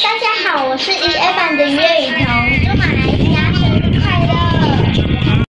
大家好，我是1A 班的岳雨桐。